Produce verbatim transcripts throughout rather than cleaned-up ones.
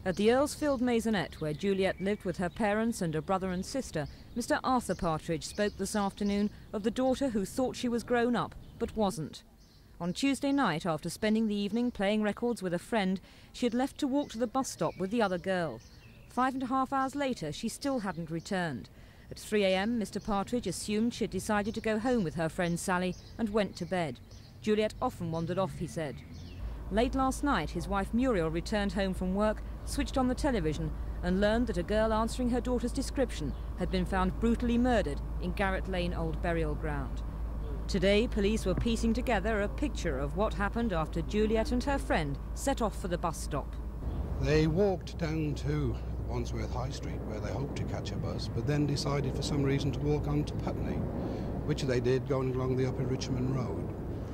At the Earlsfield Maisonette, where Juliette lived with her parents and a brother and sister, Mister Arthur Partridge spoke this afternoon of the daughter who thought she was grown up, but wasn't. On Tuesday night, after spending the evening playing records with a friend, she had left to walk to the bus stop with the other girl. Five and a half hours later, she still hadn't returned. At three a m, Mister Partridge assumed she had decided to go home with her friend Sally and went to bed. Juliette often wandered off, he said. Late last night, his wife Muriel returned home from work, switched on the television and learned that a girl answering her daughter's description had been found brutally murdered in Garratt Lane Old Burial Ground. Today, police were piecing together a picture of what happened after Juliette and her friend set off for the bus stop. They walked down to Wandsworth High Street where they hoped to catch a bus, but then decided for some reason to walk on to Putney, which they did going along the Upper Richmond Road.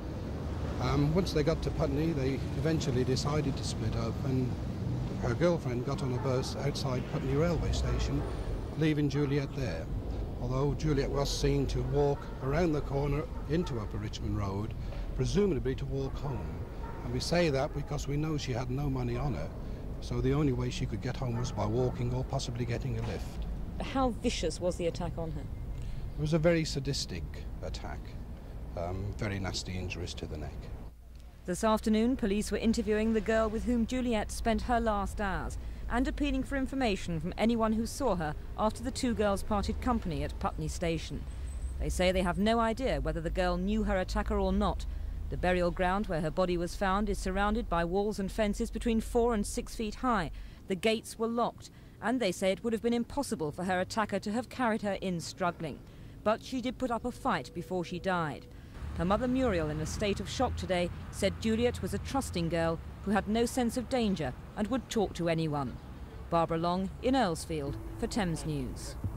Um, once they got to Putney, they eventually decided to split up, and her girlfriend got on a bus outside Putney railway station, leaving Juliette there. Although Juliette was seen to walk around the corner into Upper Richmond Road, presumably to walk home. And we say that because we know she had no money on her, so the only way she could get home was by walking or possibly getting a lift. How vicious was the attack on her? It was a very sadistic attack, um, very nasty injuries to the neck. This afternoon, police were interviewing the girl with whom Juliette spent her last hours and appealing for information from anyone who saw her after the two girls parted company at Putney Station. They say they have no idea whether the girl knew her attacker or not. The burial ground where her body was found is surrounded by walls and fences between four and six feet high. The gates were locked, and they say it would have been impossible for her attacker to have carried her in struggling. But she did put up a fight before she died. Her mother Muriel, in a state of shock today, said Juliette was a trusting girl who had no sense of danger and would talk to anyone. Barbara Long in Earlsfield for Thames News.